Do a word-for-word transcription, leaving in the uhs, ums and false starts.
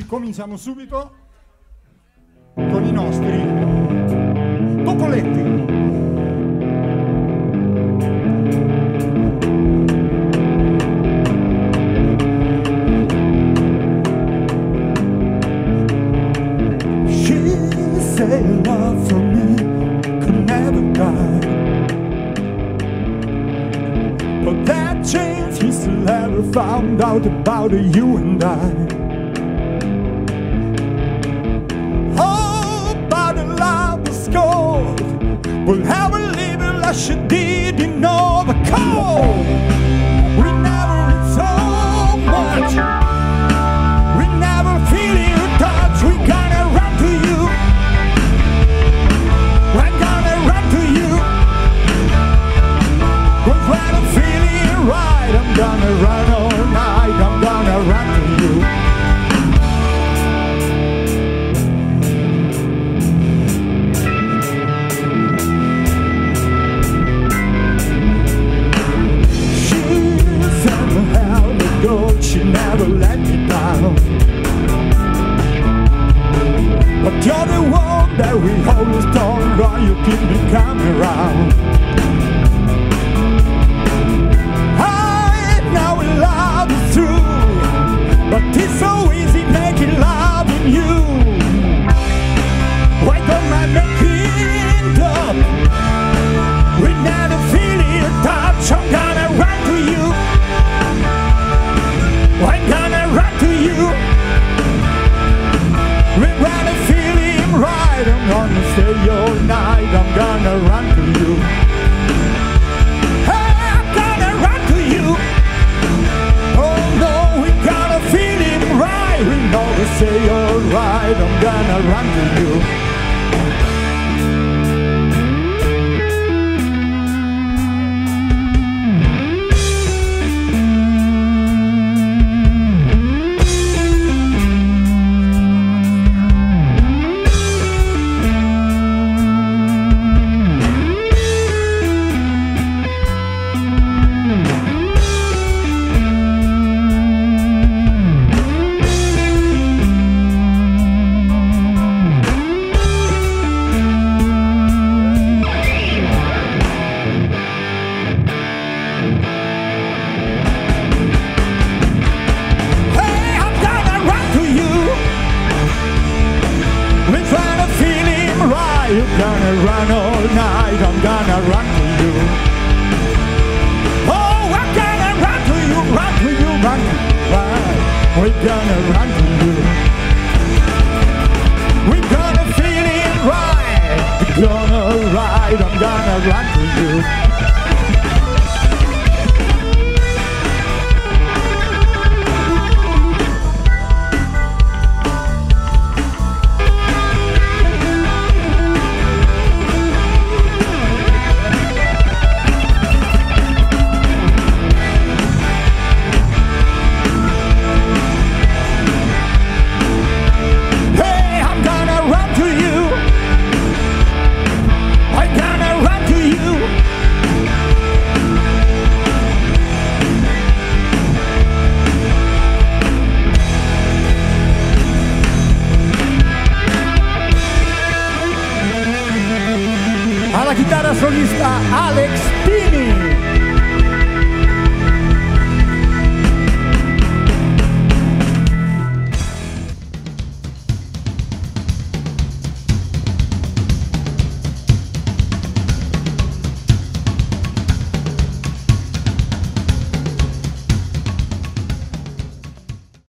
cominciamo subito con i nostri Topoletti. Say love for me could never die, but that chance he still ever found out about you and I. Oh, about the love was gold, we'll have a living like she did in all the cold. We never read so much, we never feel your touch. We gonna run to you, I'm gonna run to you, 'cause when I'm feeling right, I'm gonna run all night, I'm gonna run to you. She's never held a goal, she never let me down, but you're the one that we always talk about, you keep me coming around. I know love is true, but it's so easy making love in you. Why don't I make it up? We never feel your touch, I'm gonna run to you, I'm gonna run to you. We're gonna feel him right, I'm gonna stay all night, I'm gonna run to you. Hey, I'm gonna run to you. Oh no, we're gonna feel him right, we know to stay all right, I'm gonna run to you. You're gonna run all night, I'm gonna run to you. Oh, I'm gonna run to you, run to you, run to you, right. We're gonna run to you. We're gonna feel it right, we're gonna ride, I'm gonna run to you. Alla chitarra solista Alex Pini.